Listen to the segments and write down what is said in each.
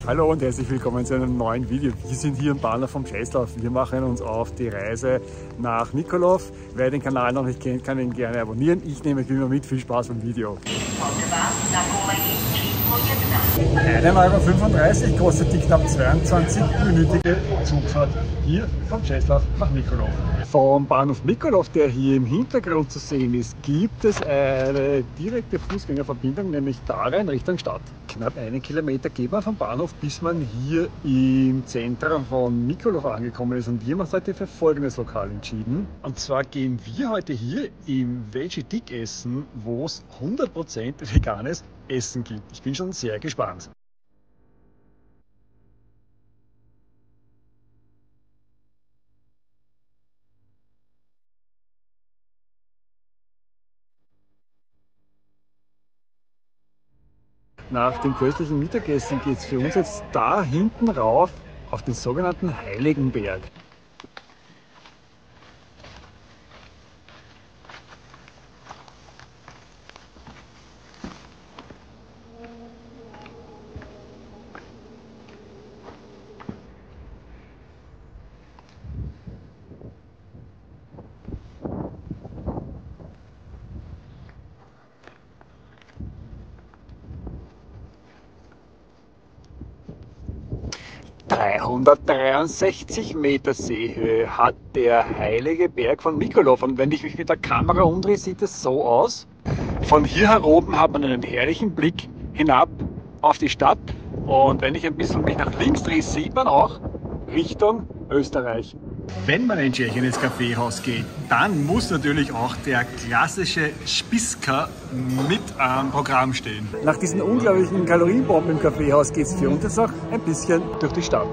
Hallo und herzlich willkommen zu einem neuen Video. Wir sind hier im Bahnhof vom Czesław. Wir machen uns auf die Reise nach Mikołów. Wer den Kanal noch nicht kennt, kann ihn gerne abonnieren. Ich nehme euch immer mit. Viel Spaß beim Video. 1,35 € kostet die knapp 22-minütige Zugfahrt hier vom Czesław nach Mikołów. Vom Bahnhof Mikołów, der hier im Hintergrund zu sehen ist, gibt es eine direkte Fußgängerverbindung, nämlich da rein Richtung Stadt. Knapp 1 Kilometer geht man vom Bahnhof, bis man hier im Zentrum von Mikołów angekommen ist. Und wir haben uns heute für folgendes Lokal entschieden. Und zwar gehen wir heute hier im Veggie Dick essen, wo es 100% veganes Essen gibt. Ich bin schon sehr gespannt. Nach dem köstlichen Mittagessen geht es für uns jetzt da hinten rauf auf den sogenannten Heiligenberg. ...363 Meter Seehöhe hat der heilige Berg von Mikołów. Und wenn ich mich mit der Kamera umdrehe, sieht es so aus. Von hier oben hat man einen herrlichen Blick hinab auf die Stadt. Und wenn ich ein bisschen mich nach links drehe, sieht man auch Richtung Österreich. Wenn man in Tschechien ins Kaffeehaus geht, dann muss natürlich auch der klassische Spiska mit am Programm stehen. Nach diesen unglaublichen Kalorienbomben im Kaffeehaus geht es für uns jetzt auch ein bisschen durch die Stadt.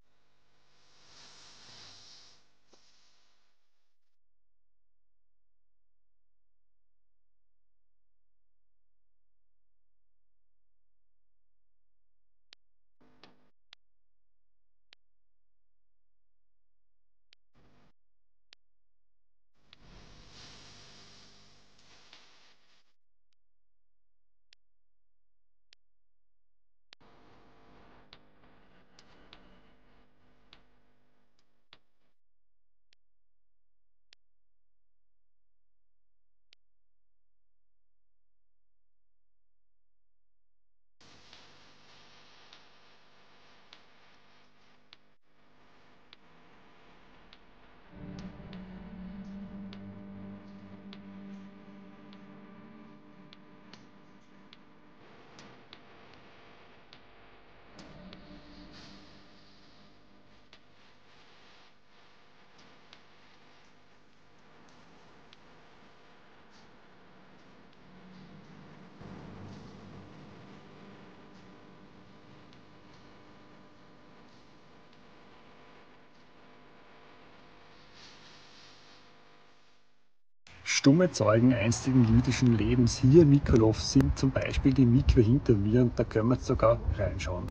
Stumme Zeugen einstigen jüdischen Lebens hier in Mikołów sind zum Beispiel die Mikwe hinter mir, und da können wir jetzt sogar reinschauen.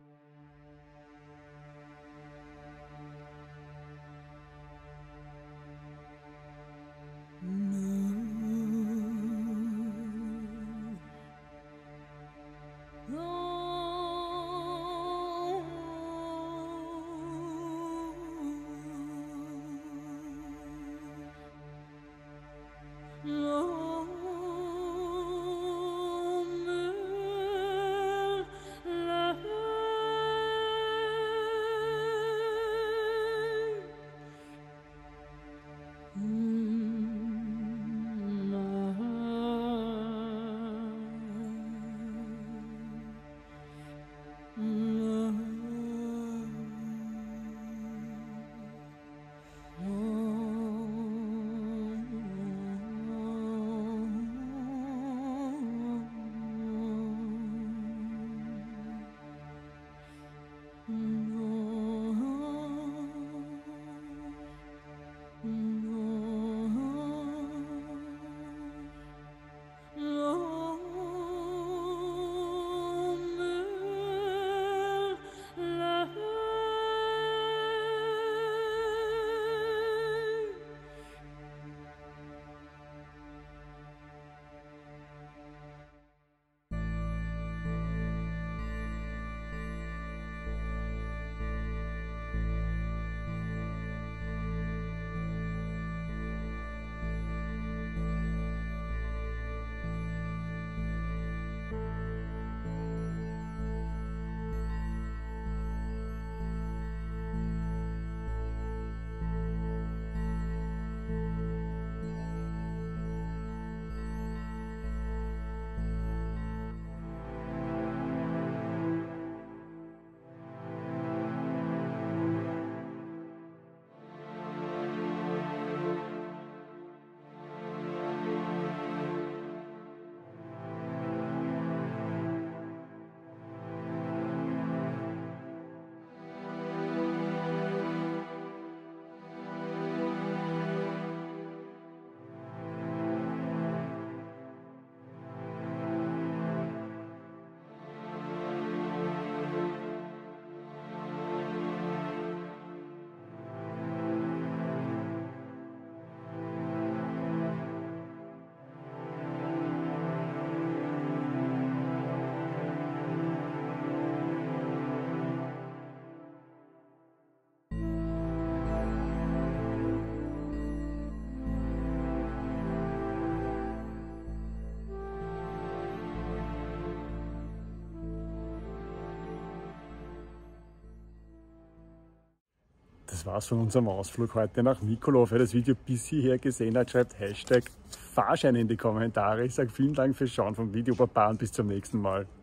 war's von unserem Ausflug heute nach Mikolov. Wer das Video bis hierher gesehen hat, schreibt Hashtag Fahrschein in die Kommentare. Ich sage vielen Dank fürs Schauen vom Video. Baba und bis zum nächsten Mal.